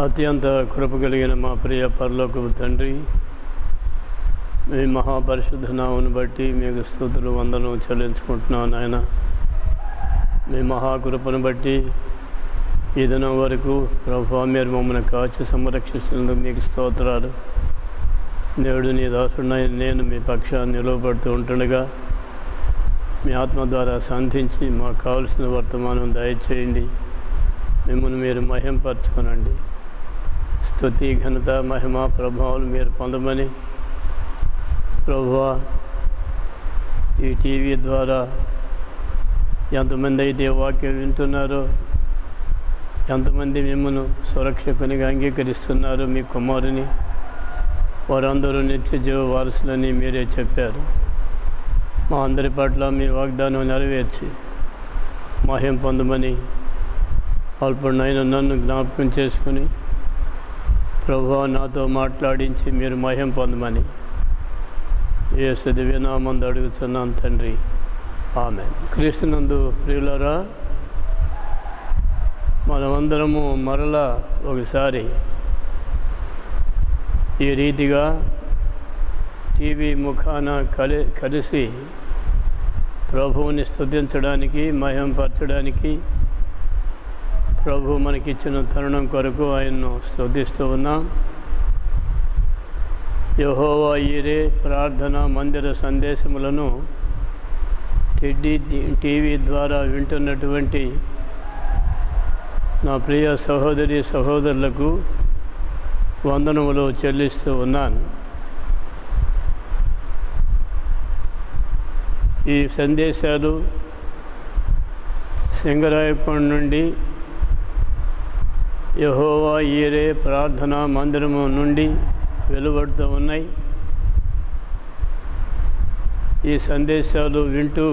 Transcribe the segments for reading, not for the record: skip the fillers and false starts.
అత్యంత కృప కలిగిన మా ప్రియ పరలోకపు తండ్రి, మీ మహాపరిశుద్ధ నామమును బట్టి మీకు స్తుతులు వందనం చెల్లించుకుంటున్నాను నాయన. మీ మహాకృపను బట్టి ఈ దినం వరకు ప్రభువా మీరు మమ్మల్ని కాచి సంరక్షిస్తున్నందుకు మీకు స్తోత్రాలు. నేడు నీ దాసుడినైన నేను మీ పక్షాన్ని నిలవబడుతూ ఉంటుండగా మీ ఆత్మ ద్వారా సంధించి మాకు కావలసిన వర్తమానం దయచేయండి. మిమ్మల్ని మీరు మహింపరచుకునండి. స్తుతి, ఘనత, మహిమ, ప్రభావాలు మీరు పొందమని ప్రభువా ఈ టీవీ ద్వారా ఎంతమంది అయితే వాక్యం వింటున్నారో, ఎంతమంది మిమ్మల్ని సురక్షకునిగా అంగీకరిస్తున్నారో మీ కుమారుని, వారందరూ నిత్య జీవ వారసులని మీరే చెప్పారు. మా అందరి పట్ల మీ వాగ్దానం నెరవేర్చి మహిమ పొందమని అల్పుడైన నన్ను జ్ఞాపకం చేసుకుని ప్రభువా నాతో మాట్లాడించి మీరు మహిమ పొందమని యేసు దివ్యనామందు అడుగుతున్నాను తండ్రి, ఆమేన్. క్రీస్తునందు ప్రియులారా, మనమందరము మరలా ఒకసారి ఈ రీతిగా టీవీ ముఖాన కలిసి ప్రభువుని స్తుతించడానికి, మహిమపరచడానికి ప్రభు మనకిచ్చిన తరుణం కొరకు ఆయన్ను స్తుతిస్తూ ఉన్నాం. యెహోవా ఈరే ప్రార్థన మందిర సందేశములను టీవీ ద్వారా వింటున్నటువంటి నా ప్రియ సహోదరి సహోదరులకు వందనములు చెల్లిస్తూ ఉన్నాను. ఈ సందేశాలు సింగరాయకొండ నుండి యెహోవా ఈరే ప్రార్థనా మందిరము నుండి వెలువడుతూ ఉన్నాయి. ఈ సందేశాలు వింటూ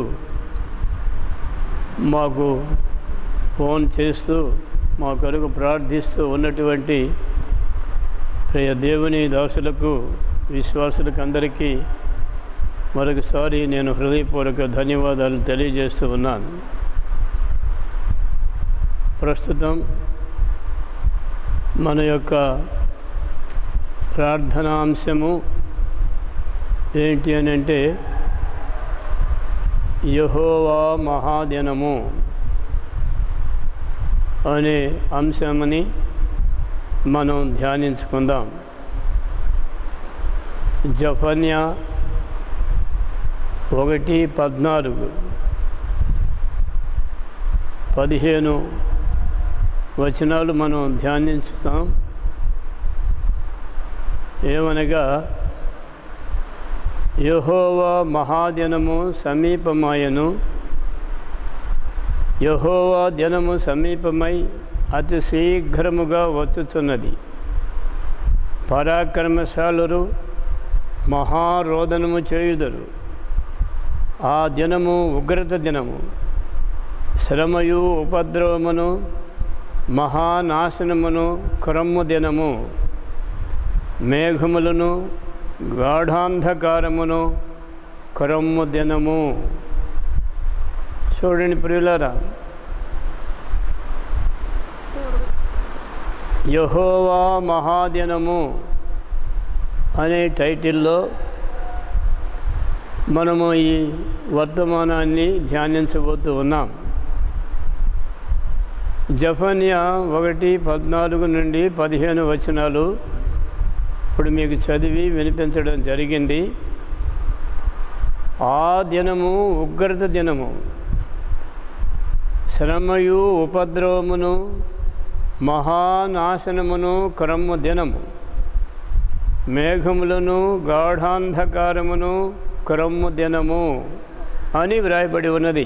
మాకు ఫోన్ చేస్తూ మా కొరకు ప్రార్థిస్తూ ఉన్నటువంటి ప్రియ దేవుని దాసులకు, విశ్వాసులకు అందరికీ మరొకసారి నేను హృదయపూర్వక ధన్యవాదాలు తెలియజేస్తూ ఉన్నాను. ప్రస్తుతం మన యొక్క ప్రార్థనాంశము ఏంటి అని అంటే యెహోవా మహాదినము అనే అంశమని మనం ధ్యానించుకుందాం. జఫన్యా 1:14, 15 వచనాలు మనం ధ్యానించుతాం. ఏమనగా, యెహోవా మహాదినము సమీపమాయను, యెహోవా దినము సమీపమై అతి శీఘ్రముగా వచ్చుచున్నది. పరాక్రమశాలురు మహారోదనము చేయుదురు. ఆ దినము ఉగ్రత దినము, శ్రమయు ఉపద్రవమును మహానాశనమును క్రమ్ము దినము, మేఘములను గాఢాంధకారమును క్రమ్ము దినము. చూడండి ప్రియులారా, యెహోవా మహాదినము అనే టైటిల్లో మనము ఈ వర్తమానాన్ని ధ్యానించబోతూ ఉన్నాం. జఫన్యా 1:14 నుండి 15 వచనాలు ఇప్పుడు మీకు చదివి వినిపించడం జరిగింది. ఆ దినము ఉగ్రత దినము, శ్రమయు ఉపద్రవమును మహానాశనమును క్రమ్ము దినము, మేఘములను గాఢాంధకారమును క్రమ్ము దినము అని వ్రాయబడి ఉన్నది.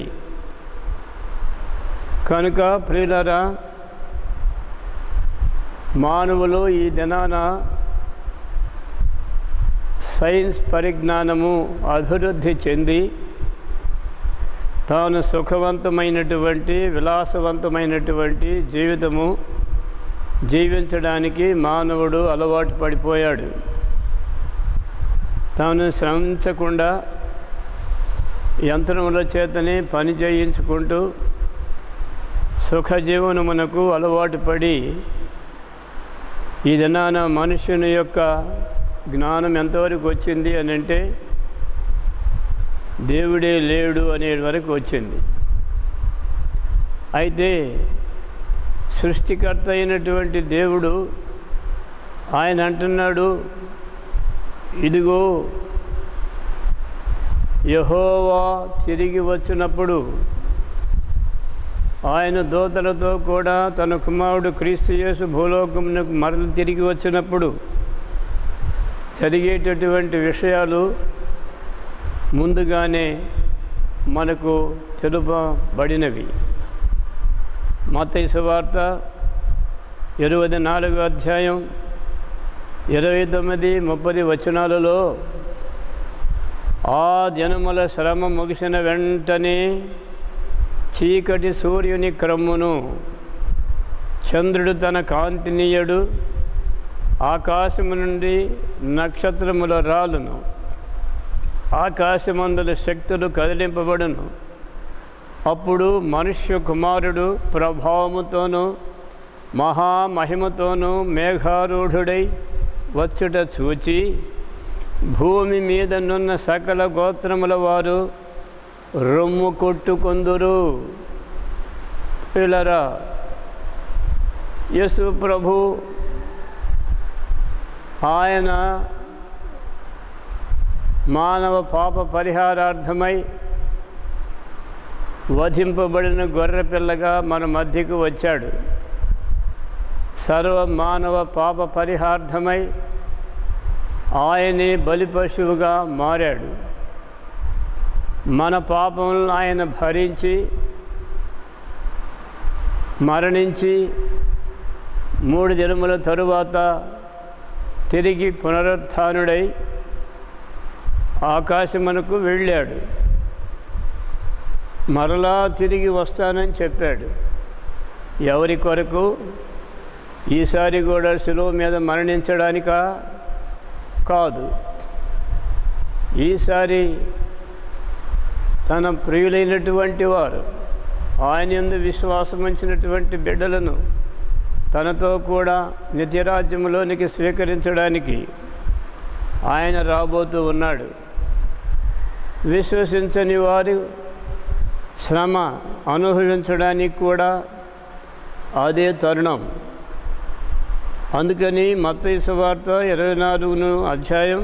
కనుక ప్రియులారా, మానవులు ఈ దినాన సైన్స్ పరిజ్ఞానము అభివృద్ధి చెంది తాను సుఖవంతమైనటువంటి విలాసవంతమైనటువంటి జీవితము జీవించడానికి మానవుడు అలవాటు పడిపోయాడు. తాను శ్రమించకుండా యంత్రముల చేతనే పని చేయించుకుంటూ సుఖజీవనమునకు అలవాటు పడి ఈ దినాన మనుషుని యొక్క జ్ఞానం ఎంతవరకు వచ్చింది అని అంటే దేవుడే లేడు అనే వరకు వచ్చింది. అయితే సృష్టికర్త అయినటువంటి దేవుడు ఆయన అంటున్నాడు, ఇదిగో యెహోవా తిరిగి వచ్చినప్పుడు ఆయన దూతలతో కూడా తన కుమారుడు క్రీస్తు యేసు భూలోకమునకు మరలి తిరిగి వచ్చినప్పుడు జరిగేటటువంటి విషయాలు ముందుగానే మనకు తెలుపబడినవి. మత్తయి సువార్త 24వ అధ్యాయం 29-30 వచనాలలో ఆ దినముల శ్రమ ముగిసిన వెంటనే చీకటి సూర్యుని క్రమ్మును, చంద్రుడు తన కాంతినీయడు, ఆకాశము నుండి నక్షత్రముల రాలును, ఆకాశమందుల శక్తులు కదిలింపబడును. అప్పుడు మనుష్య కుమారుడు ప్రభావముతోనూ మహామహిమతోనూ మేఘారూఢుడై వచ్చుట చూచి భూమి మీద నున్న సకల గోత్రముల వారు రొమ్ము కొట్టుకొందురు. పిల్లరా, యేసు ప్రభు ఆయన మానవ పాప పరిహారార్థమై వధింపబడిన గొర్రెపిల్లగా మన మధ్యకు వచ్చాడు. సర్వ మానవ పాప పరిహార్థమై ఆయనే బలిపశువుగా మారాడు. మన పాపములను ఆయన భరించి మరణించి 3 దినముల తరువాత తిరిగి పునరుత్థానుడై ఆకాశమునకు వెళ్ళాడు. మరలా తిరిగి వస్తానని చెప్పాడు. ఎవరి కొరకు? ఈసారి కూడా శిలువ మీద మరణించడానికా? కాదు. ఈసారి తన ప్రియులైనటువంటి వారు, ఆయన యందు విశ్వాసం ఉంచినటువంటి బిడ్డలను తనతో కూడా నిత్యరాజ్యములోనికి స్వీకరించడానికి ఆయన రాబోతూ ఉన్నాడు. విశ్వసించని వారు శ్రమ అనుభవించడానికి కూడా అదే తరుణం. అందుకని మత్తయి సువార్త 24వ అధ్యాయం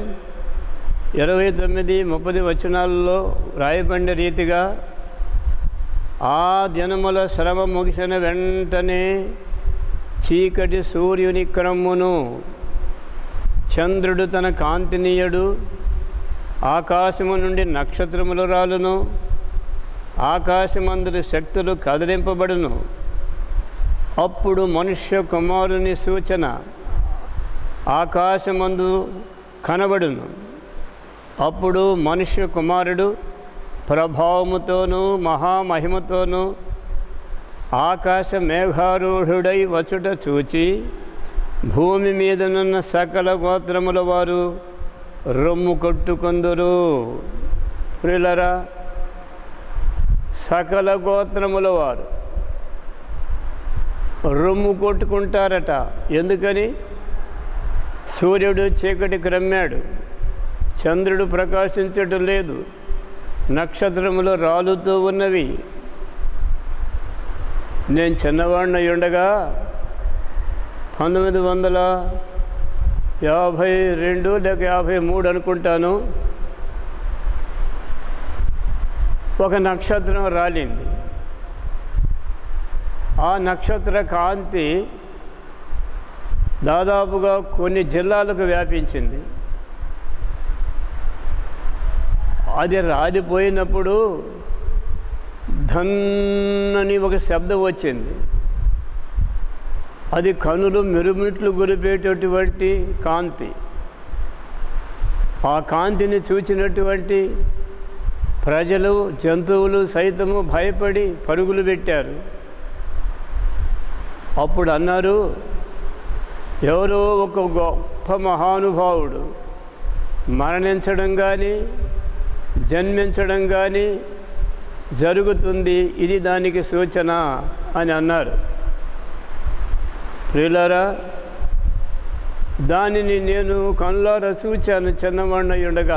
29-30 వచనాలలో రాయబడిన రీతిగా ఆ దినముల శ్రమ ముగిసిన వెంటనే చీకటి సూర్యుని క్రమ్మును, చంద్రుడు తన కాంతినీయడు, ఆకాశము నుండి నక్షత్రములు రాలును, ఆకాశమందుల శక్తులు కదిలింపబడును. అప్పుడు మనుష్య కుమారుని సూచన ఆకాశమందు కనబడును. అప్పుడు మనుష్య కుమారుడు ప్రభావముతోనూ మహామహిమతోనూ ఆకాశ మేఘారూఢుడై వచ్చుట చూచి భూమి మీదనున్న సకల గోత్రముల వారు రొమ్ము కొట్టుకొందురు. ప్రియులారా, సకల గోత్రముల వారు రొమ్ము కొట్టుకుంటారట. ఎందుకని? సూర్యుడు చీకటి క్రమ్మాడు, చంద్రుడు ప్రకాశించటం లేదు, నక్షత్రములు రాలుతూ ఉన్నవి. నేను చిన్నవాడిని ఉండగా 1952 లేక 53 అనుకుంటాను, ఒక నక్షత్రం రాలింది. ఆ నక్షత్ర కాంతి దాదాపుగా కొన్ని జిల్లాలకు వ్యాపించింది. అది రాలిపోయినప్పుడు ధన్నని ఒక శబ్దం వచ్చింది. అది కనులు మిరుమిట్లు గొలిపేటటువంటి కాంతి. ఆ కాంతిని చూచినటువంటి ప్రజలు, జంతువులు సైతము భయపడి పరుగులు పెట్టారు. అప్పుడు అన్నారు, ఎవరో ఒక గొప్ప మహానుభావుడు మరణించడం కానీ జన్మించడం కానీ జరుగుతుంది, ఇది దానికి సూచన అని అన్నారు. ప్రియులారా, దానిని నేను కళ్ళారా చూచాను చిన్నవాడినై ఉండగా.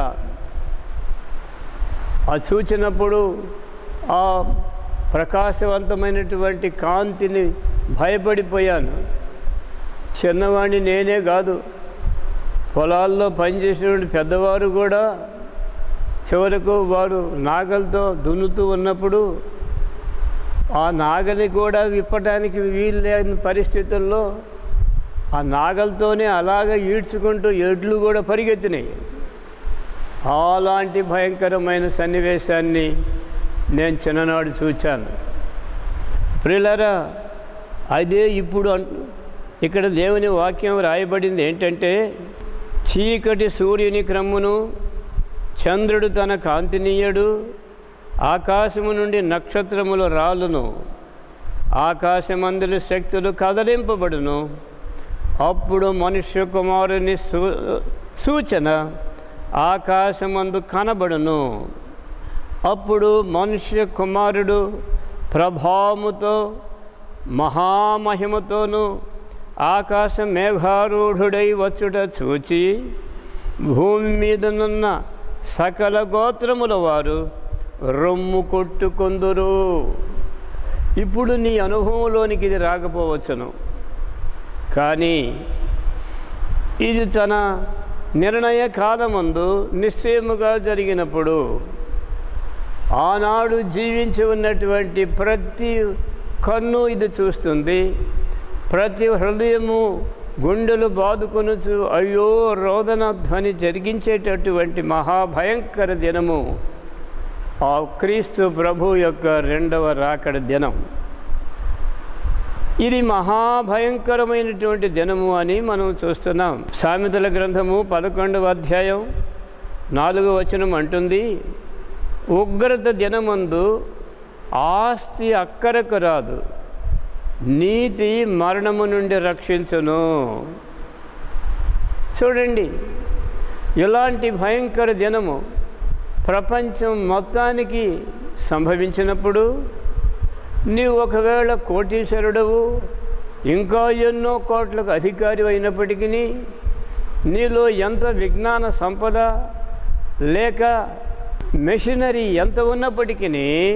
ఆ చూచినప్పుడు ఆ ప్రకాశవంతమైనటువంటి కాంతిని భయపడిపోయాను. చిన్నవాడిని నేనే కాదు, పొలాల్లో పనిచేసేటువంటి పెద్దవారు కూడా చివరకు వారు నాగలతో దున్నుతూ ఉన్నప్పుడు ఆ నాగలి కూడా విప్పటానికి వీలు లేని పరిస్థితుల్లో ఆ నాగలతోనే అలాగ ఈడ్చుకుంటూ ఎడ్లు కూడా పరిగెత్తినాయి. అలాంటి భయంకరమైన సన్నివేశాన్ని నేను చిన్ననాడు చూచాను. ప్రియులారా, అదే ఇప్పుడు ఇక్కడ దేవుని వాక్యం రాయబడింది ఏంటంటే, చీకటి సూర్యుని క్రమ్మును, చంద్రుడు తన కాంతినీయడు, ఆకాశము నుండి నక్షత్రములు రాలును, ఆకాశమందుల శక్తులు కదలింపబడును. అప్పుడు మనుష్య కుమారుని సూచన ఆకాశమందు కనబడును. అప్పుడు మనుష్య కుమారుడు ప్రభావముతో మహామహిమతోనూ ఆకాశ మేఘారూఢుడై వచ్చుట చూచి భూమి మీదనున్న సకల గోత్రముల వారు రొమ్ము కొట్టుకొందురు. ఇప్పుడు నీ అనుభవంలోనికి ఇది రాకపోవచ్చును, కానీ ఇది తన నిర్ణయ కాలమందు నిశ్చయముగా జరిగినప్పుడు ఆనాడు జీవించి ఉన్నటువంటి ప్రతి కన్ను ఇది చూస్తుంది. ప్రతి హృదయము గుండెలు బాదుకొనుచు అయ్యో రోదన ధ్వని జరిగించేటటువంటి మహాభయంకర దినము ఆ క్రీస్తు ప్రభు యొక్క రెండవ రాకడ దినం. ఇది మహాభయంకరమైనటువంటి దినము అని మనం చూస్తున్నాం. సామెతల గ్రంథము 11వ అధ్యాయం 4వ వచనం అంటుంది, ఉగ్రత దినమందు ఆస్తి అక్కరకు రాదు, నీతి మరణము నుండి రక్షించును. చూడండి, ఇలాంటి భయంకర దినము ప్రపంచం మొత్తానికి సంభవించినప్పుడు నీవు ఒకవేళ కోటీశ్వరుడవు, ఇంకా ఎన్నో కోట్లకు అధికారి అయినప్పటికీ, నీలో ఎంత విజ్ఞాన సంపద లేక మెషినరీ ఎంత ఉన్నప్పటికీ,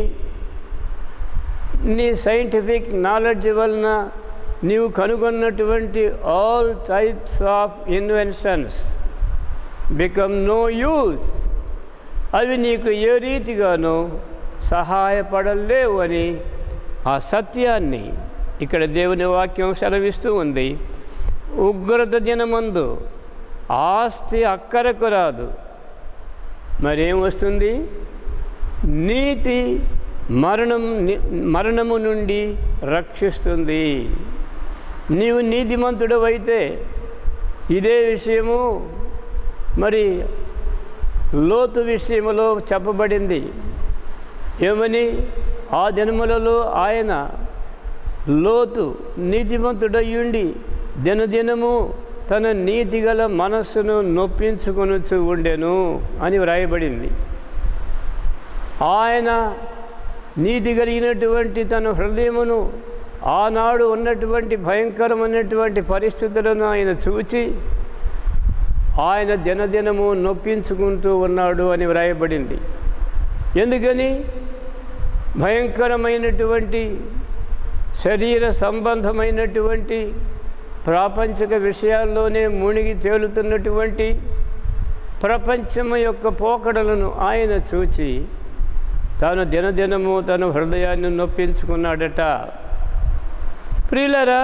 నీ సైంటిఫిక్ నాలెడ్జ్ వలన నీవు కనుగొన్నటువంటి all types of inventions become no use. అవి నీకు ఏ రీతిగానూ సహాయపడలేవు అని ఆ సత్యాన్ని ఇక్కడ దేవుని వాక్యం సెలవిస్తూ ఉంది. ఉగ్రత దినమందు ఆస్తి అక్కరకు రాదు, మరేం వస్తుంది? నీతి మరణము నుండి రక్షిస్తుంది. నీవు నీతిమంతుడవైతే ఇదే విషయము మరి లోతు విషయంలో చెప్పబడింది. ఏమని? ఆ దినములలో ఆయన లోతు నీతిమంతుడయ్యుండి దినదినము తన నీతిగల మనస్సును నొప్పించుకొనుచు ఉండెను అని వ్రాయబడింది. ఆయన నీతి కలిగినటువంటి తన హృదయమును ఆనాడు ఉన్నటువంటి భయంకరమైనటువంటి పరిస్థితులను ఆయన చూచి ఆయన దినదినము నొప్పించుకుంటూ ఉన్నాడు అని వ్రాయబడింది. ఎందుకని? భయంకరమైనటువంటి శరీర సంబంధమైనటువంటి ప్రాపంచిక విషయాల్లోనే మునిగి తేలుతున్నటువంటి ప్రపంచము యొక్క పోకడలను ఆయన చూచి తాను దినదినము తన హృదయాన్ని నొప్పించుకున్నాడట. ప్రియులారా,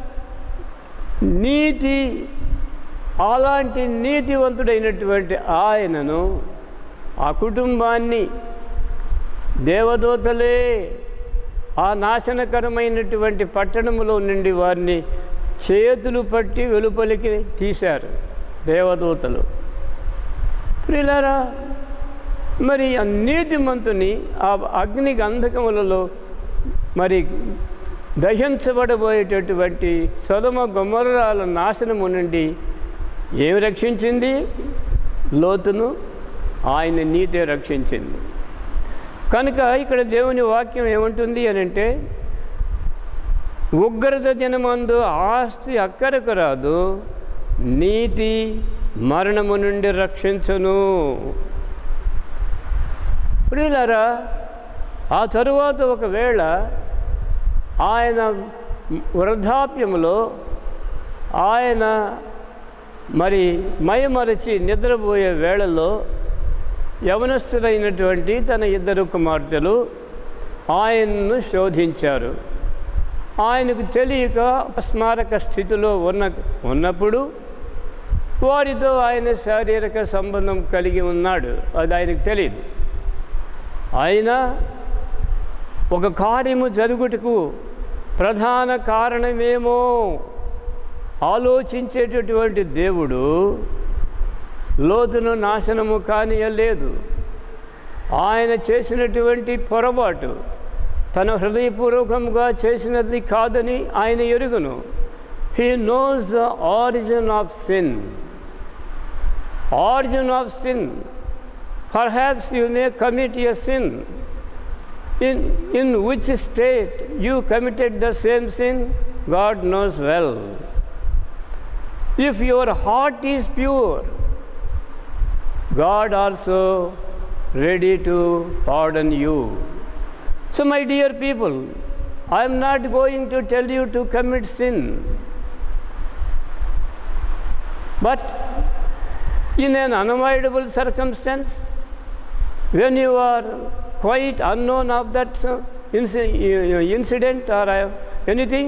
నీతి అలాంటి నీతివంతుడైనటువంటి ఆయనను ఆ కుటుంబాన్ని దేవదూతలే ఆ నాశనకరమైనటువంటి పట్టణములో నుండి వారిని చేతులు పట్టి వెలుపలికి తీశారు దేవదూతలు. ప్రియులారా, మరి ఆ నీతిమంతుని ఆ అగ్ని గంధకములలో మరి దహించబడబోయేటటువంటి సొదొమ గొమొర్రాల నాశనము నుండి ఏమి రక్షించింది? లోతును ఆయన నీతే రక్షించింది. కనుక ఇక్కడ దేవుని వాక్యం ఏముంటుంది అని అంటే, ఉగ్రత దినమందు ఆస్తి అక్కరకు రాదు, నీతి మరణము నుండి రక్షించును. ప్రియులారా, ఆ తరువాత ఒకవేళ ఆయన వృద్ధాప్యములో ఆయన మరి మైమరచి నిద్రపోయే వేళలో యవనస్తులైనటువంటి తన ఇద్దరు కుమార్తెలు ఆయన్ను శోధించారు. ఆయనకు తెలియక స్మారక స్థితిలో ఉన్నప్పుడు వారితో ఆయన శారీరక సంబంధం కలిగి ఉన్నాడు. అది ఆయనకు తెలియదు. ఆయన ఒక కార్యము జరుగుటకు ప్రధాన కారణమేమో ఆలోచించేటటువంటి దేవుడు లోతును నాశనము కానియలేదు. ఆయన చేసినటువంటి పొరపాటు తన హృదయపూర్వకంగా చేసినది కాదని ఆయన ఎరుగును. He knows the origin of sin. Origin of sin. Perhaps you may commit a sin. In which state you committed the same sin, God knows well. If your heart is pure, God also ready to pardon you. So my dear people, I am not going to tell you to commit sin. But in an unavoidable circumstance, when you are quite unknown of that incident or anything,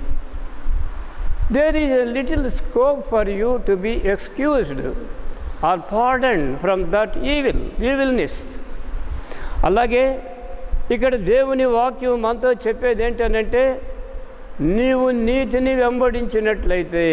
there is a little scope for you to be excused or pardoned from that evilness. అలాగే ఇక్కడ దేవుని వాక్యం మనతో చెప్పేది ఏంటనంటే, నీవు నీతిని వెంబడించినట్లయితే,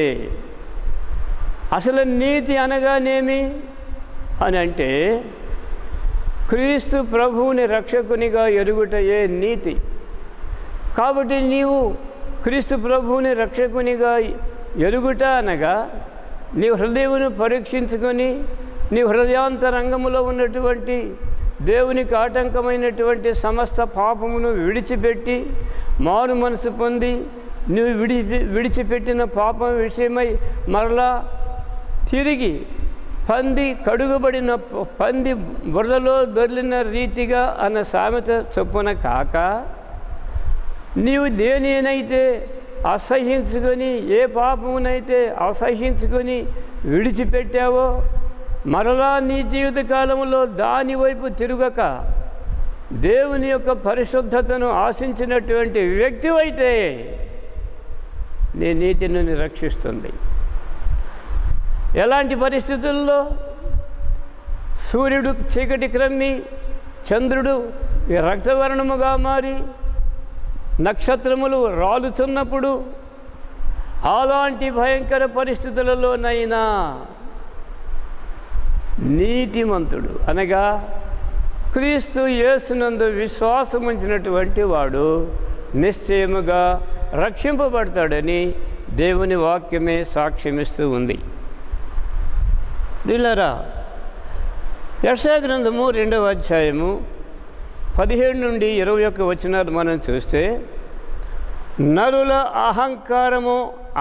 అసలు నీతి అనగానేమి అని అంటే క్రీస్తు ప్రభువుని రక్షకునిగా ఎరుగుటయే నీతి. కాబట్టి నీవు క్రీస్తు ప్రభువుని రక్షకునిగా ఎరుగుట అనగా నీ హృదయమును పరీక్షించుకొని నీ హృదయాంతరంగములో ఉన్నటువంటి దేవునికి ఆటంకమైనటువంటి సమస్త పాపమును విడిచిపెట్టి మారు మనసు పొంది నువ్వు విడిచిపెట్టిన పాపం విషయమై మరలా తిరిగి కడుగబడిన పంది బురదలో దొర్లిన రీతిగా అన్న సామెత చొప్పున కాక, నీవు దేనినైతే అసహ్యించుకొని, ఏ పాపమునైతే అసహ్యించుకొని విడిచిపెట్టావో మరలా నీ జీవితకాలంలో దాని వైపు తిరగక దేవుని యొక్క పరిశుద్ధతను ఆశించినటువంటి వ్యక్తివైతే నీ నీతిని రక్షిస్తుంది. ఎలాంటి పరిస్థితుల్లో? సూర్యుడు చీకటి క్రమ్మి చంద్రుడు రక్తవర్ణముగా మారి నక్షత్రములు రాలుచున్నప్పుడు, అలాంటి భయంకర పరిస్థితులలోనైనా నీతిమంతుడు అనగా క్రీస్తు యేసునందు విశ్వాసం ఉంచినటువంటి వాడు నిశ్చయముగా రక్షింపబడతాడని దేవుని వాక్యమే సాక్ష్యమిస్తూ ఉంది. ప్రియులారా, యెషయా గ్రంథము 2వ అధ్యాయము 17 నుండి 21 వచనాలు మనం చూస్తే, నరుల అహంకారము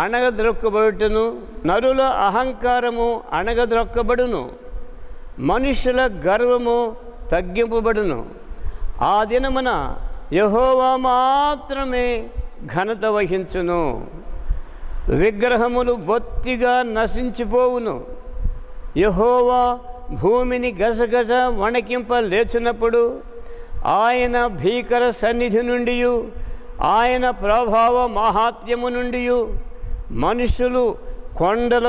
అణగద్రొక్కబడును, మనుషుల గర్వము తగ్గింపబడును. ఆ దినమున యెహోవా మాత్రమే ఘనత వహించును. విగ్రహములు బొత్తిగా నశించిపోవును. యెహోవా భూమిని గజగజ వణకింప లేచినప్పుడు ఆయన భీకర సన్నిధి నుండి, ఆయన ప్రభావ మహాత్మ్యము నుండి మనుషులు కొండల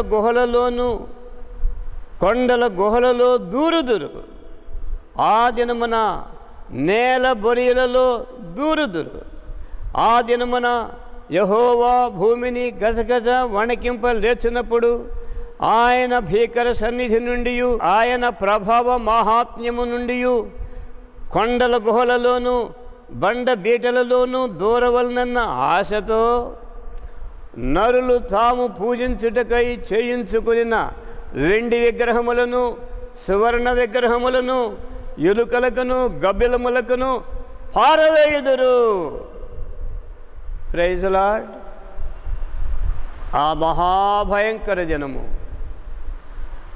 గుహలలో దూరుదురు. ఆ దినమున నేల బొరియలలో దూరుదురు. ఆ దినమున యెహోవా భూమిని గజగజ వణకింప లేచినప్పుడు ఆయన భీకర సన్నిధి నుండి, ఆయన ప్రభావ మహాత్మ్యము నుండి కొండల గుహలలోను బండ బీటలలోనూ దూరవలనన్న ఆశతో నరులు తాము పూజించుటకై చేయించుకున్న వెండి విగ్రహములను, సువర్ణ విగ్రహములను, ఎలుకలకును గబ్బిలములకును పారవేయుదురు. Praise the lord. ఆ మహాభయంకర జనము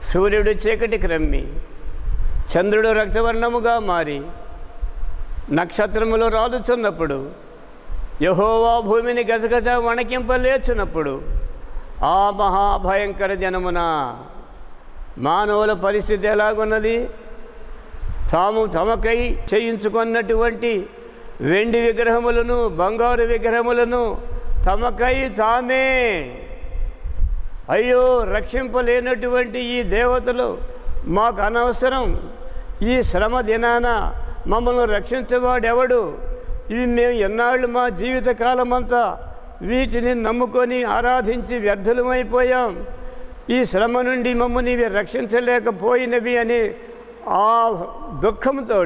సూర్యుడు చీకటికి రమ్మి, చంద్రుడు రక్తవర్ణముగా మారి, నక్షత్రములు రాలుచున్నప్పుడు, యెహోవా భూమిని గజగజ వణకింపలేచున్నప్పుడు, ఆ మహాభయంకర జనమున మానవుల పరిస్థితి ఎలాగున్నది? తాము తమకై చేయించుకున్నటువంటి వెండి విగ్రహములను, బంగారు విగ్రహములను తమకై తామే, అయ్యో రక్షింపలేనటువంటి ఈ దేవతలు మాకు అనవసరం, ఈ శ్రమ దినాన మమ్మల్ని రక్షించేవాడెవడు? ఇవి మేము ఎన్నాళ్ళు మా జీవితకాలమంతా వీటిని నమ్ముకొని ఆరాధించి వ్యర్థులమైపోయాం, ఈ శ్రమ నుండి మమ్మల్ని ఇవి రక్షించలేకపోయినవి అని ఆ దుఃఖంతో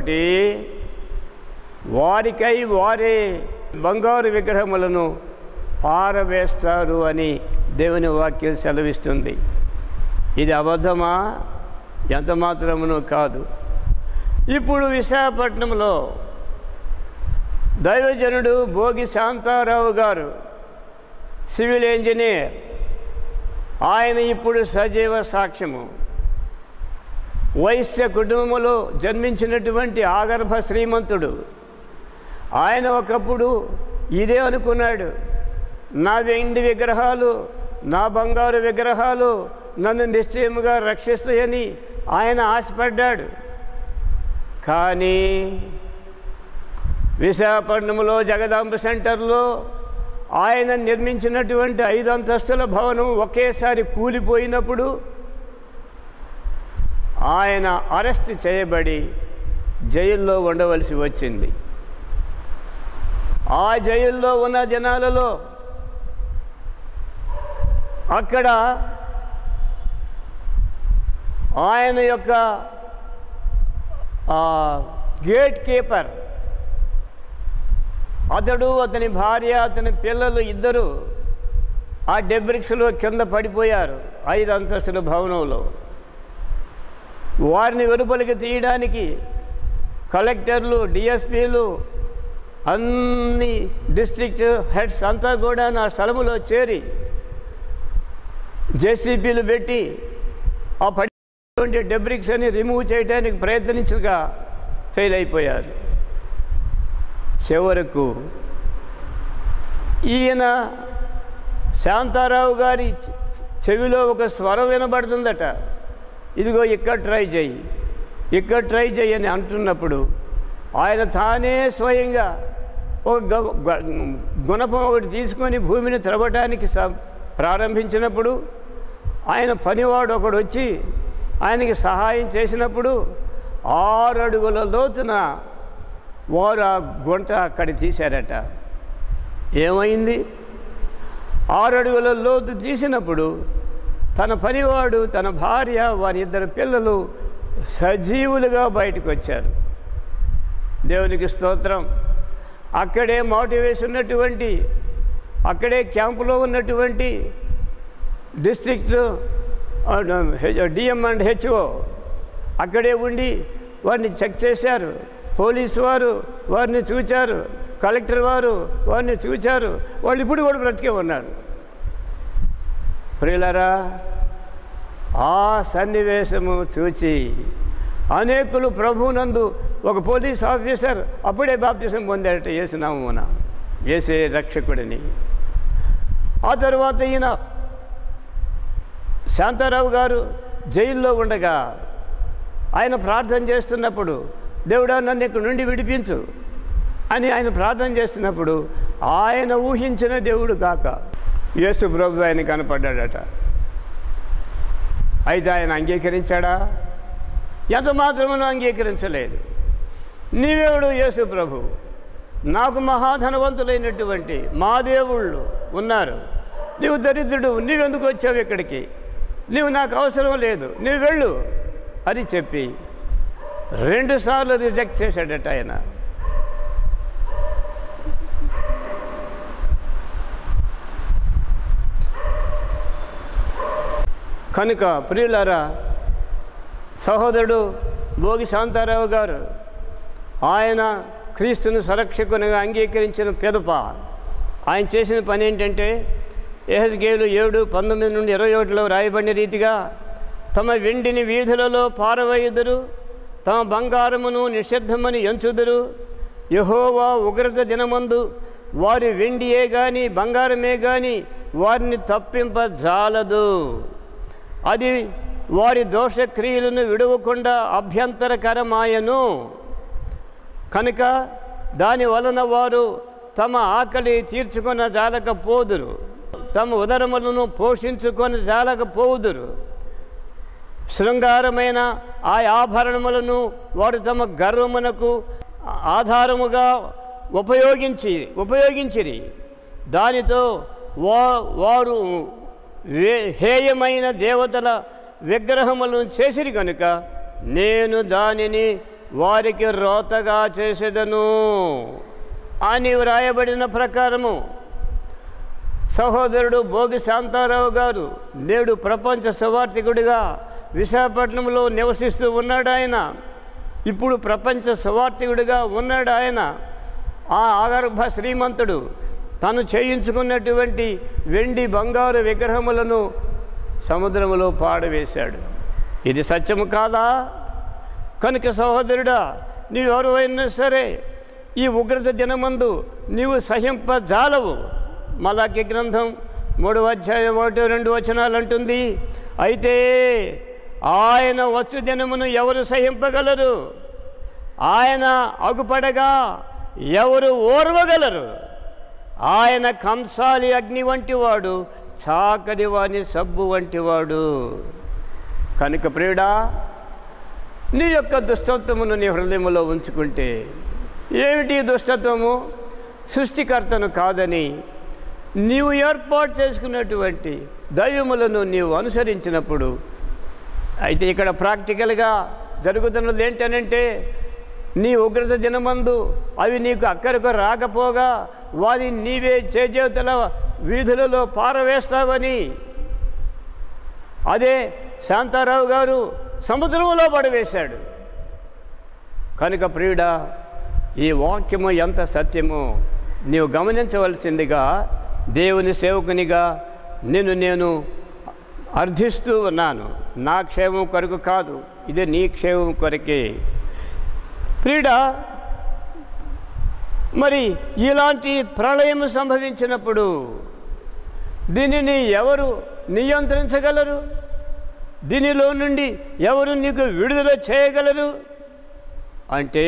వారికై వారే బంగారు విగ్రహములను పారవేస్తారు అని దేవుని వాక్యం సెలవిస్తుంది. ఇది అబద్ధమా? ఎంత మాత్రమునూ కాదు. ఇప్పుడు విశాఖపట్నంలో దైవజనుడు భోగి శాంతారావు గారు, సివిల్ ఇంజనీర్, ఆయన ఇప్పుడు సజీవ సాక్ష్యము. వైశ్య కుటుంబంలో జన్మించినటువంటి ఆగర్భ శ్రీమంతుడు. ఆయన ఒకప్పుడు ఇదే అనుకున్నాడు, నా వెండి విగ్రహాలు, నా బంగారు విగ్రహాలు నన్ను నిశ్చయముగా రక్షిస్తాయని ఆయన ఆశపడ్డాడు. కానీ విశాఖపట్నంలో జగదాంబ సెంటర్లో ఆయన నిర్మించినటువంటి 5 అంతస్తుల భవనం ఒకేసారి కూలిపోయినప్పుడు ఆయన అరెస్ట్ చేయబడి జైల్లో ఉండవలసి వచ్చింది. ఆ జైల్లో ఉన్న జనాలలో అక్కడ ఆయన యొక్క గేట్ కీపర్, అతడు, అతని భార్య, అతని పిల్లలు ఇద్దరు ఆ డెబ్రిక్స్లో కింద పడిపోయారు 5 అంతస్తుల భవనంలో. వారిని వెలుపలికి తీయడానికి కలెక్టర్లు, డిఎస్పీలు, అన్ని డిస్ట్రిక్ట్ హెడ్స్ అంతా కూడా నా స్థలములో చేరి జేసీబీలు పెట్టి ఆ పడినటువంటి డెబ్రిక్స్ అని రిమూవ్ చేయడానికి ప్రయత్నించగా ఫెయిల్ అయిపోయారు. చివరకు ఈయన శాంతారావు గారి చెవిలో ఒక స్వరం వినబడుతుందట, ఇదిగో ఇక్కడ ట్రై చేయి, ఇక్కడ ట్రై చేయి అని అంటున్నప్పుడు ఆయన తానే స్వయంగా ఒక గుణపం ఒకటి తీసుకొని భూమిని త్రవ్వడానికి ప్రారంభించినప్పుడు ఆయన పనివాడు ఒకడు వచ్చి ఆయనకి సహాయం చేసినప్పుడు 6 అడుగుల లోతున వారు ఆ గుంట అక్కడ తీశారట. ఏమైంది? 6 అడుగుల లోతు తీసినప్పుడు తన పనివాడు, తన భార్య, వారి 2 పిల్లలు సజీవులుగా బయటకు వచ్చారు. దేవునికి స్తోత్రం. అక్కడే మోటివేషన్ ఉన్నటువంటి, అక్కడే క్యాంపులో ఉన్నటువంటి డిస్ట్రిక్ట్ డిఎం అండ్ హెచ్ఓ అక్కడే ఉండి వారిని చెక్ చేశారు. పోలీసు వారు వారిని చూచారు, కలెక్టర్ వారు వారిని చూచారు. వాళ్ళు ఇప్పుడు కూడా బ్రతికే ఉన్నారు. ప్రియులారా, ఆ సన్నివేశము చూచి అనేకులు ప్రభువునందు, ఒక పోలీస్ ఆఫీసర్ అప్పుడే బాప్తిసం పొందారట యేసునామమున, యేసే రక్షకుడిని. ఆ తర్వాత ఈయన శాంతారావు గారు జైల్లో ఉండగా ఆయన ప్రార్థన చేస్తున్నప్పుడు, దేవుడా నన్ను ఇక్కడ నుండి విడిపించు అని ఆయన ప్రార్థన చేస్తున్నప్పుడు ఆయన ఊహించిన దేవుడు కాక యేసు ప్రభు ఆయన కనపడ్డాడట. అయితే ఆయన అంగీకరించాడా? ఎంత మాత్రమును అంగీకరించలేదు. నీవేవుడు యేసు ప్రభు, నాకు మహాధనవంతులైనటువంటి మా దేవుళ్ళు ఉన్నారు, నీవు దరిద్రుడు, నీవెందుకు వచ్చావు ఇక్కడికి, నీవు నాకు అవసరం లేదు, నీవు వెళ్ళు అని చెప్పి 2 సార్లు రిజెక్ట్ చేశాడట ఆయన. కనుక ప్రియులారా, సహోదరుడు భోగి శాంతారావు గారు ఆయన క్రీస్తును సంరక్షకునిగా అంగీకరించిన పిదప ఆయన చేసిన పని ఏంటంటే, యెహెజ్కేలు 7:19 నుండి 21లో రాయబడిన రీతిగా తమ వెండిని వీధులలో పారవేయుదురు, తమ బంగారమును నిషిద్ధమని ఎంచుదురు. యెహోవా ఉగ్రత దినమందు వారి వెండియే గాని బంగారమే గాని వారిని తప్పింపజాలదు. అది వారి దోషక్రియలను విడవకుండా అభ్యంతరకరమాయను. కనుక దాని వలన వారు తమ ఆకలి తీర్చుకొన జాలకపోదురు, తమ ఉదరములను పోషించుకొని జాలకపోదురు. శృంగారమైన ఆ ఆభరణములను వారు తమ గర్వమునకు ఆధారముగా ఉపయోగించిరి. దానితో వారు హేయమైన దేవతల విగ్రహములను చేసిరి కనుక నేను దానిని వారికి రోతగా చేసేదను అని వ్రాయబడిన ప్రకారము సహోదరుడు భోగి శాంతారావు గారు నేడు ప్రపంచ సువార్థికుడిగా విశాఖపట్నంలో నివసిస్తూ ఉన్నాడు. ఆయన ఇప్పుడు ప్రపంచ సువార్థికుడిగా ఉన్నాడు. ఆయన ఆ ఆగర్భ శ్రీమంతుడు తను చేయించుకున్నటువంటి వెండి బంగారు విగ్రహములను సముద్రములో పాడవేశాడు. ఇది సత్యము కాదా? కనుక సహోదరుడా, నీవెవరైనా సరే ఈ ఉగ్రత దినమందు నీవు సహింపజాలవు. మలాకి గ్రంథం 3:1-2 వచనాలు అంటుంది, అయితే ఆయన వచ్చు దినమును ఎవరు సహింపగలరు? ఆయన అగుపడగా ఎవరు ఓర్వగలరు? ఆయన కంసాలి అగ్ని వంటివాడు, చాకలి వాని సబ్బు వంటివాడు. కనుక ప్రియుడా, నీ యొక్క దుష్టత్వమును నీ హృదయంలో ఉంచుకుంటే ఏమిటి దుష్టత్వము? సృష్టికర్తను కాదని నీవు ఏర్పాటు చేసుకున్నటువంటి దైవములను నీవు అనుసరించినప్పుడు, అయితే ఇక్కడ ప్రాక్టికల్గా జరుగుతున్నది ఏంటనంటే, నీ ఉగ్రత దినమందు అవి నీకు అక్కడికి రాకపోగా వారిని నీవే చేజేతుల వీధులలో పారవేస్తావని అదే శాంతారావు గారు సముద్రంలో పడవేశాడు. కనుక ప్రియుడా, ఈ వాక్యము ఎంత సత్యమో నీవు గమనించవలసిందిగా దేవుని సేవకునిగా నేను అర్థిస్తూ ఉన్నాను. నా క్షేమం కొరకు కాదు, ఇది నీ క్షేమం కొరకే. ప్రియుడా, మరి ఇలాంటి ప్రళయం సంభవించినప్పుడు దీనిని ఎవరు నియంత్రించగలరు? దీనిలో నుండి ఎవరు నీకు విడుదల చేయగలరు అంటే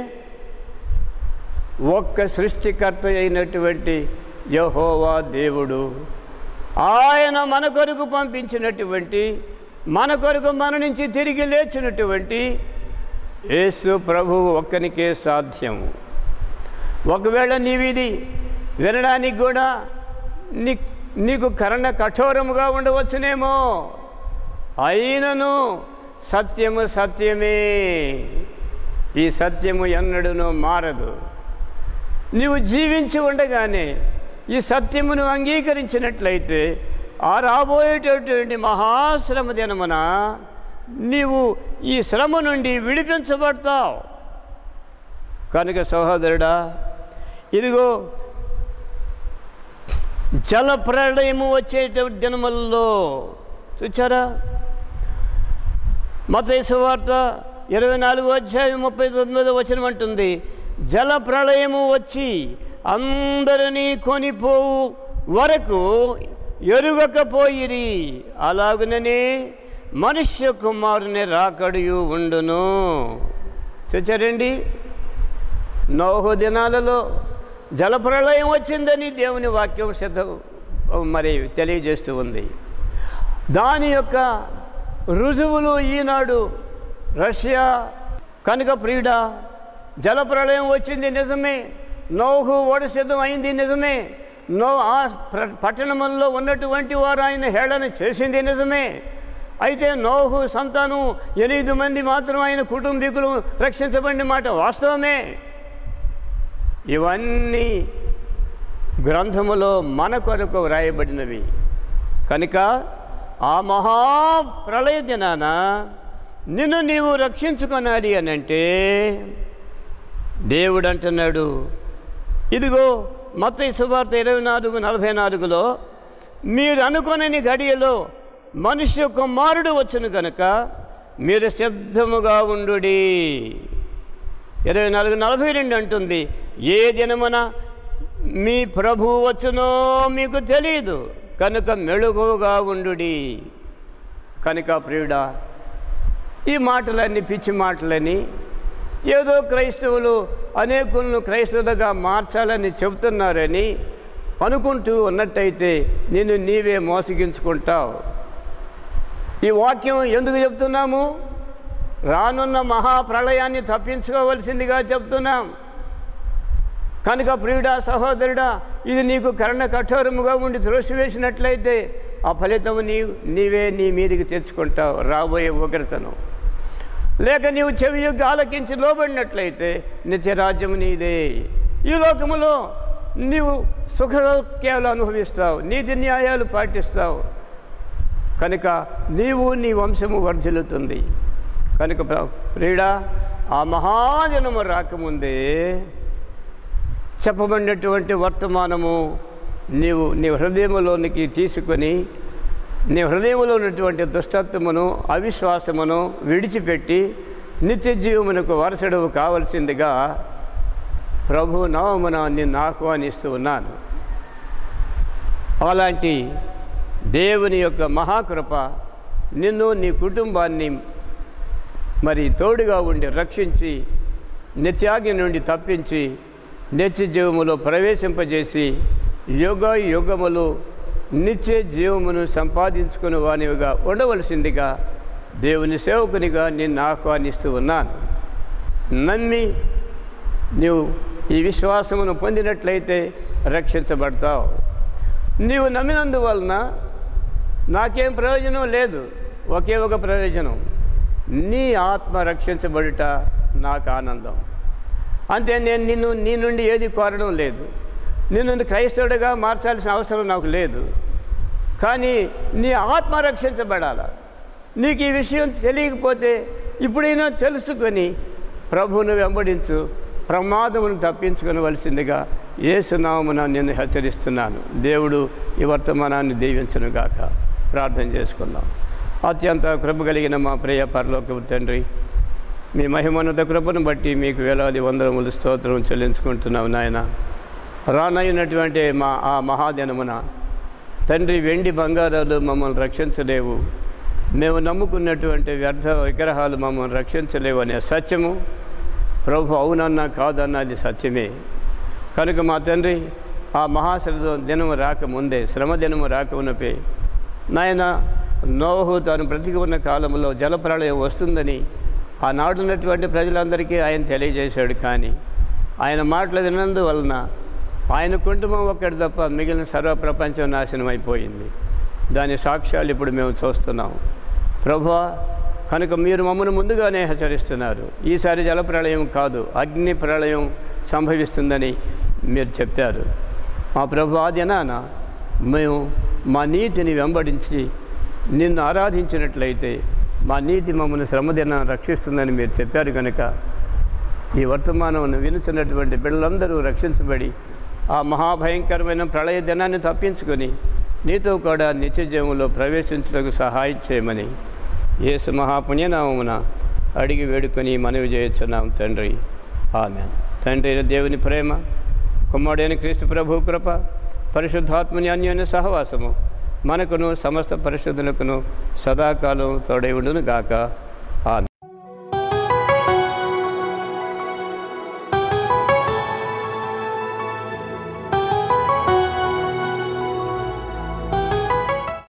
ఒక్క సృష్టికర్త అయినటువంటి యెహోవా దేవుడు. ఆయన మన కొరకు పంపించినటువంటి, మన కొరకు మరణించి తిరిగి లేచినటువంటి యేసు ప్రభువు ఒక్కనికే సాధ్యం. ఒకవేళ నీవిది వినడానికి కూడా నీకు కర్ణ కఠోరముగా ఉండవచ్చునేమో, అయినను సత్యము సత్యమే. ఈ సత్యము ఎన్నడూనూ మారదు. నీవు జీవించి ఉండగానే ఈ సత్యమును అంగీకరించినట్లయితే ఆ రాబోయేటటువంటి మహాశ్రమ దినమున నీవు ఈ శ్రమ నుండి విడిపించబడతావు. కనుక సహోదరుడా, ఇదిగో జల ప్రళయము వచ్చేటువంటి దినములలో చూచారా? మత్తయి సువార్త 24:39 వచనం అంటుంది, జల ప్రళయము వచ్చి అందరినీ కొనిపోవు వరకు ఎరుగకపోయిరి, అలాగుననే మనుష్య కుమారుని రాకడియు ఉండును. చూచారండి, నోహు దినాలలో జలప్రళయం వచ్చిందని దేవుని వాక్యం మరి తెలియజేస్తూ ఉంది. దాని యొక్క రుజువులు ఈనాడు రష్యా. కనుక ప్రియుడా, జలప్రళయం వచ్చింది నిజమే, నోహు ఓడ సిద్ధం అయింది నిజమే, ఆ పట్టణంలో ఉన్నటువంటి వారు ఆయన హేళన చేసింది నిజమే. అయితే నోహు సంతానం 8 మంది మాత్రం ఆయన కుటుంబీకులు రక్షించబడిన మాట వాస్తవమే. ఇవన్నీ గ్రంథములో మన కొరకు వ్రాయబడినవి. కనుక ఆ మహాప్రళయ దినాన నిన్ను నీవు రక్షించుకొనాలి అని అంటే దేవుడు అంటున్నాడు, ఇదిగో మత్తయి సువార్త 24:44లో మీరు అనుకొనని గడియలో మనుష్య కుమారుడు వచ్చును కనుక మీరు సిద్ధముగా ఉండుడి. 24:42 అంటుంది, ఏ దినమున మీ ప్రభువు వచ్చునో మీకు తెలియదు కనుక మెళుకువగా ఉండుడి. కనుక ప్రియుడా, ఈ మాటలన్నీ పిచ్చి మాటలని, ఏదో క్రైస్తవులు అనేకులను క్రైస్తవులుగా మార్చాలని చెబుతున్నారని అనుకుంటూ ఉన్నట్టయితే నిన్ను నీవే మోసగించుకుంటావు. ఈ వాక్యం ఎందుకు చెప్తున్నాము? రానున్న మహాప్రళయాన్ని తప్పించుకోవలసిందిగా చెప్తున్నాం. కనుక ప్రియుడా, సహోదరుడా, ఇది నీకు కర్ణ కఠోరముగా ఉండి త్రోసివేసినట్లయితే ఆ ఫలితము నీవే నీ మీదికి తెచ్చుకుంటావు, రాబోయే ఉగ్రతను. లేక నీవు చెవియొగ్గి ఆలకించి లోబడినట్లయితే నిత్యరాజ్యము నీదే. ఈ లోకములో నీవు సుఖసౌఖ్యాలు అనుభవిస్తావు, నీతి న్యాయాలు పాటిస్తావు. కనుక నీవు నీ వంశము వర్ధిల్లుతుంది. కనుక ప్రియుడా, ఆ మహాజనము రాకముందే చెప్పబడినటువంటి వర్తమానము నీ హృదయములోనికి తీసుకొని నీ హృదయంలో ఉన్నటువంటి దుష్టత్వమును అవిశ్వాసమును విడిచిపెట్టి నిత్య జీవమునకు వారసుడవు కావలసిందిగా ప్రభు నామమున నిన్ను ఆహ్వానిస్తూ ఉన్నాను. అలాంటి దేవుని యొక్క మహాకృప నిన్ను నీ కుటుంబాన్ని మరి తోడుగా ఉండి రక్షించి నిత్యాగ్ని నుండి తప్పించి నిత్య జీవములో ప్రవేశింపజేసి యుగ యుగములు నిత్య జీవమును సంపాదించుకుని వానివిగా ఉండవలసిందిగా దేవుని సేవకునిగా నిన్ను ఆహ్వానిస్తూ ఉన్నాను. నమ్మి నీవు ఈ విశ్వాసమును పొందినట్లయితే రక్షించబడతావు. నీవు నమ్మినందువలన నాకేం ప్రయోజనం లేదు, ఒకే ఒక ప్రయోజనం, నీ ఆత్మ రక్షించబడుట నాకు ఆనందం. అంతే. నేను నీ నుండి ఏది కోరడం లేదు, నిన్ను క్రైస్తవుడిగా మార్చాల్సిన అవసరం నాకు లేదు. కానీ నీ ఆత్మ రక్షించబడాల. నీకు ఈ విషయం తెలియకపోతే ఇప్పుడైనా తెలుసుకొని ప్రభువును వెంబడించు, ప్రమాదమును తప్పించుకొనవలసిందిగా యేసునామమున నిన్ను హెచ్చరిస్తున్నాను. దేవుడు ఈ వర్తమానాన్ని దీవించునుగాక. ప్రార్థన చేసుకుందాం. అత్యంత కృప కలిగిన మా ప్రియ పరలోకపు తండ్రి, మీ మహిమోన్నత కృపను బట్టి మీకు వేలాది వందనములు స్తోత్రం చెల్లించుకుంటున్నాం నాయన. రానయ్యున్నటువంటి ఆ మహాదినమున తండ్రి, వెండి బంగారాలు మమ్మల్ని రక్షించలేవు, మేము నమ్ముకున్నటువంటి వ్యర్థ విగ్రహాలు మమ్మల్ని రక్షించలేవు అనే సత్యము ప్రభు అవునన్నా కాదన్నది సత్యమే. కనుక మా తండ్రి, ఆ మహాశ్రమ దినము రాకముందే, శ్రమ దినము రాకమునపే నాయన, నోహు తాను బ్రతికి ఉన్న కాలంలో జలప్రళయం వస్తుందని ఆనాడున్నటువంటి ప్రజలందరికీ ఆయన తెలియజేశాడు. కానీ ఆయన మాటలు విన్నందువలన ఆయన కుటుంబం ఒక్కటి తప్ప మిగిలిన సర్వప్రపంచం నాశనం అయిపోయింది. దాని సాక్ష్యాలు ఇప్పుడు మేము చూస్తున్నాం ప్రభువా. కనుక మీరు మమ్మల్ని ముందుగానే హెచ్చరిస్తున్నారు. ఈసారి జలప్రళయం కాదు, అగ్ని ప్రళయం సంభవిస్తుందని మీరు చెప్పారు. మా ప్రభు, ఆ దినాన మేము మా నీతిని వెంబడించి నిన్ను ఆరాధించినట్లయితే మా నీతి మమ్మల్ని శ్రమదినాన్ని రక్షిస్తుందని మీరు చెప్పారు. కనుక ఈ వర్తమానం వినుచున్నటువంటి బిడ్డలందరూ రక్షించబడి ఆ మహాభయంకరమైన ప్రళయ దినాన్ని తప్పించుకొని నీతో కూడా నిత్య జీవంలో ప్రవేశించడానికి సహాయం చేయమని యేసు మహాపుణ్యనామమున అడిగి వేడుకొని మనవి చేయుచున్నాం తండ్రి. ఆమేన్. తండ్రి అయిన దేవుని ప్రేమ, కుమారుడైన క్రీస్తు ప్రభు కృప, పరిశుద్ధాత్మని అన్యోన్య సహవాసము మనకును సమస్త పరిశుద్ధులకును సదాకాలం తోడై ఉండును గాక.